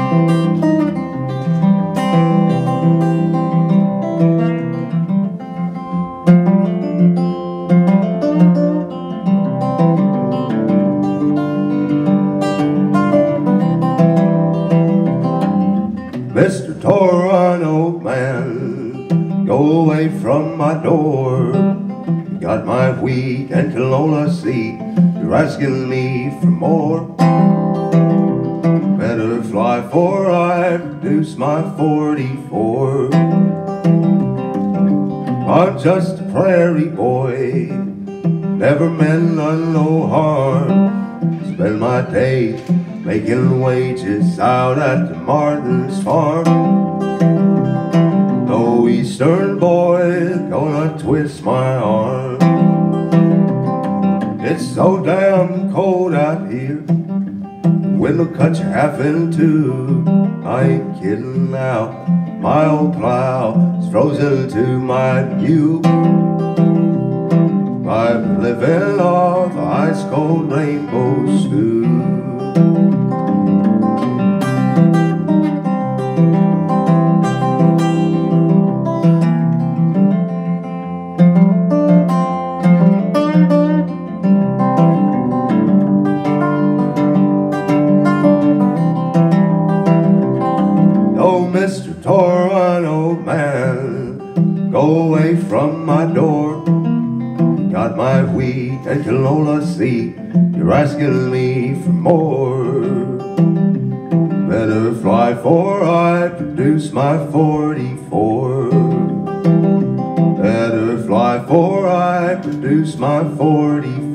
Mr. Toronto man, go away from my door. Got my wheat and canola seed, you're asking me for more. Better fly, for I produce my 44. I'm just a prairie boy, never meant none no harm. Spend my days making wages out at the Martin's farm. No eastern boy gonna twist my arm. It's so damn cold out here, wind will cut you half in two. I ain't kidding now, my old plow is frozen to my view. I'm living off ice cold rainbow stew. Mr. Toronto man, go away from my door. Got my wheat and canola seed, you're asking me for more. Better fly, for I produce my 44. Better fly, for I produce my 44.